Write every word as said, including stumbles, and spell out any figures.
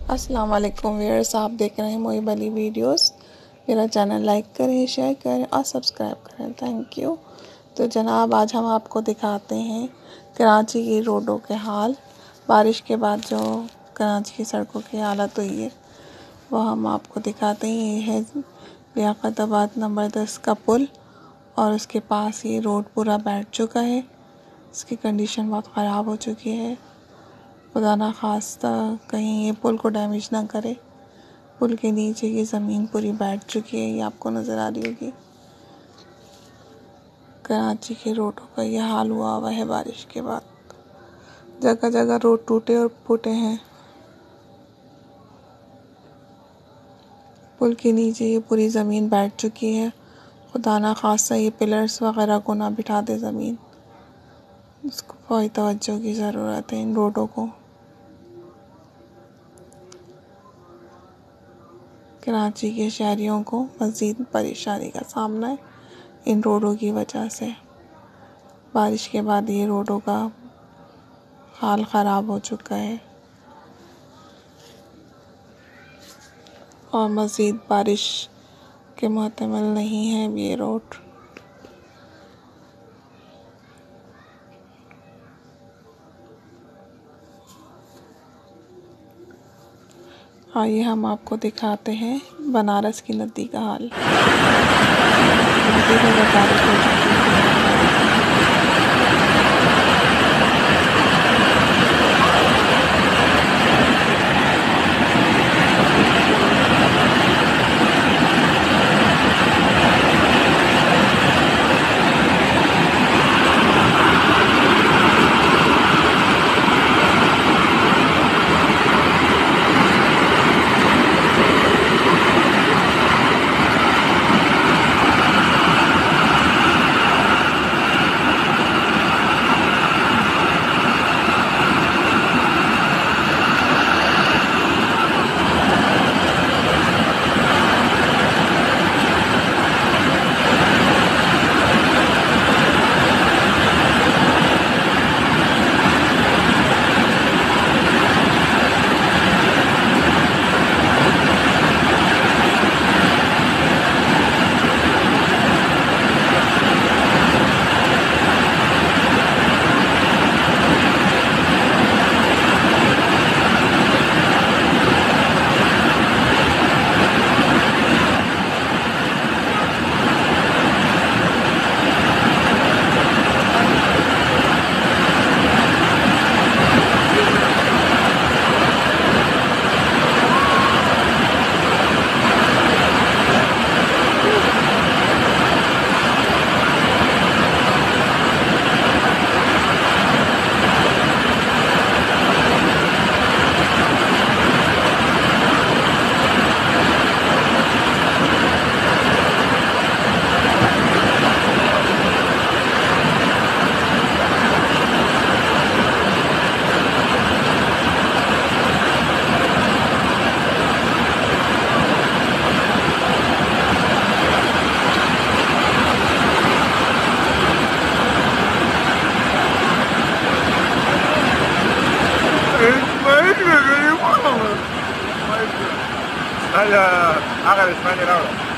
अस्सलाम वालेकुम व्यूअर्स, आप देख रहे हैं मोहिब अली वीडियोस। मेरा चैनल लाइक करें, शेयर करें और सब्सक्राइब करें, थैंक यू। तो जनाब, आज हम आपको दिखाते हैं कराची की रोडों के हाल। बारिश के बाद जो कराची की सड़कों की हालत हुई है वो हम आपको दिखाते हैं। ये है लियाकताबाद नंबर दस का पुल और उसके पास ये रोड पूरा बैठ चुका है। इसकी कंडीशन बहुत ख़राब हो चुकी है। खुदा ना खास्ता कहीं ये पुल को डैमेज ना करे। पुल के नीचे की ज़मीन पूरी बैठ चुकी है, ये आपको नज़र आ रही होगी। कराची के रोडों का ये हाल हुआ हुआ है बारिश के बाद। जगह जगह रोड टूटे और फूटे हैं। पुल के नीचे ये पूरी ज़मीन बैठ चुकी है। खुदा ना खास्ता ये पिलर्स वगैरह को ना बिठा दे ज़मीन। इसको बहुत तवज्जो की ज़रूरत है इन रोडों को। कराची के शहरियों को मज़ीद परेशानी का सामना है इन रोडों की वजह से। बारिश के बाद ये रोडों का हाल ख़राब हो चुका है और मज़ीद बारिश के मुहतमिल नहीं है ये रोड। आइए हम आपको दिखाते हैं बनारस की नदी का हाल। नदी में बारिश हो चुकी है। Saya akan Ismail ahora.